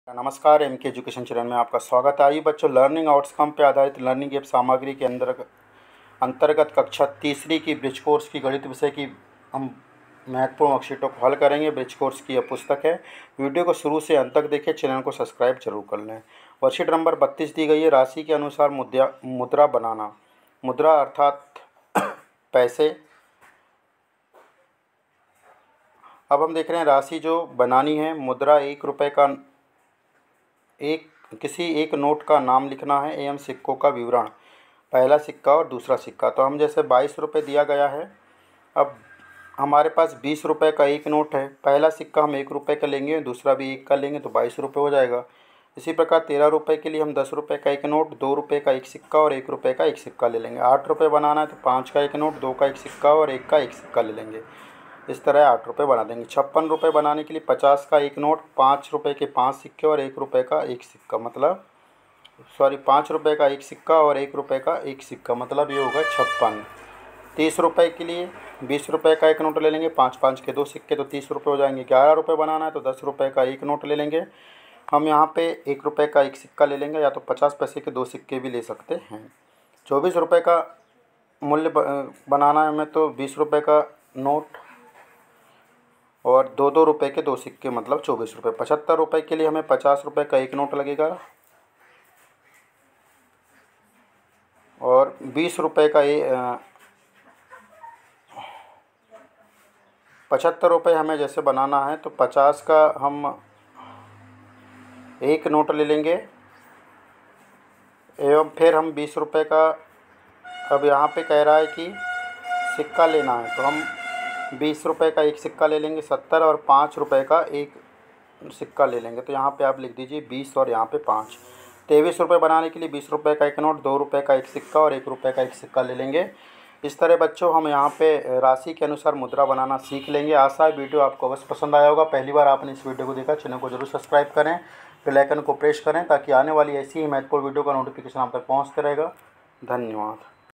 नमस्कार, एम के education channel में आपका स्वागत है। आइए बच्चों, लर्निंग आउटकम पे आधारित लर्निंग ऐप सामग्री के अंतर्गत कक्षा तीसरी की ब्रिज कोर्स की गणित विषय की हम महत्वपूर्ण वर्कशीटों को हल करेंगे। ब्रिज कोर्स की यह पुस्तक है। वीडियो को शुरू से अंत तक देखें, चैनल को सब्सक्राइब जरूर कर लें। वर्कशीट नंबर 32 दी गई है। राशि के अनुसार मुद्रा बनाना। मुद्रा अर्थात पैसे। अब हम देख रहे हैं राशि जो बनानी है। मुद्रा 1 रुपये का किसी एक नोट का नाम लिखना है एवं सिक्कों का विवरण, पहला सिक्का और दूसरा सिक्का। तो हम जैसे 22 रुपये दिया गया है। अब हमारे पास 20 रुपये का एक नोट है। पहला सिक्का हम 1 रुपये का लेंगे, दूसरा भी 1 का लेंगे तो 22 रुपये हो जाएगा। इसी प्रकार 13 रुपये के लिए हम 10 रुपये का एक नोट, 2 रुपये का एक सिक्का और 1 रुपये का एक सिक्का ले लेंगे। 8 रुपये बनाना है तो 5 का एक नोट, 2 का एक सिक्का और 1 का एक सिक्का ले लेंगे। इस तरह 8 रुपये बना देंगे। 56 रुपये बनाने के लिए 50 का एक नोट, 5 रुपये के 5 सिक्के और 1 रुपये का एक सिक्का, मतलब 5 रुपये का एक सिक्का और 1 रुपये का एक सिक्का, मतलब ये होगा 56। 30 रुपये के लिए 20 रुपये का एक नोट ले लेंगे, 5 के 2 सिक्के तो 30 रुपये हो जाएंगे। 11 रुपये बनाना है तो 10 रुपये का एक नोट ले लेंगे। हम यहाँ पे 1 रुपये का एक सिक्का ले लेंगे, या तो 50 पैसे के 2 सिक्के भी ले सकते हैं। 24 रुपये का मूल्य बनाना है हमें, तो 20 रुपये का नोट और 2 रुपये के 2 सिक्के, मतलब 24 रुपये। 75 रुपये के लिए हमें 50 रुपये का एक नोट लगेगा और 20 रुपये का 75 रुपये हमें जैसे बनाना है तो 50 का हम एक नोट ले लेंगे एवं फिर हम 20 रुपये का, अब यहाँ पे कह रहा है कि सिक्का लेना है तो हम 20 रुपये का एक सिक्का ले लेंगे 70 और 5 रुपये का एक सिक्का ले लेंगे। तो यहाँ पे आप लिख दीजिए 20 और यहाँ पे 5। 23 रुपये बनाने के लिए 20 रुपये का एक नोट, 2 रुपये का एक सिक्का और 1 रुपये का एक सिक्का ले लेंगे। इस तरह बच्चों हम यहाँ पे राशि के अनुसार मुद्रा बनाना सीख लेंगे। आशा है वीडियो आपको अवश्य पसंद आया होगा। पहली बार आपने इस वीडियो को देखा, चैनल को जरूर सब्सक्राइब करें, बेल आइकन को प्रेस करें ताकि आने वाली ऐसी ही महत्वपूर्ण वीडियो का नोटिफिकेशन आप तक पहुँचता रहेगा। धन्यवाद।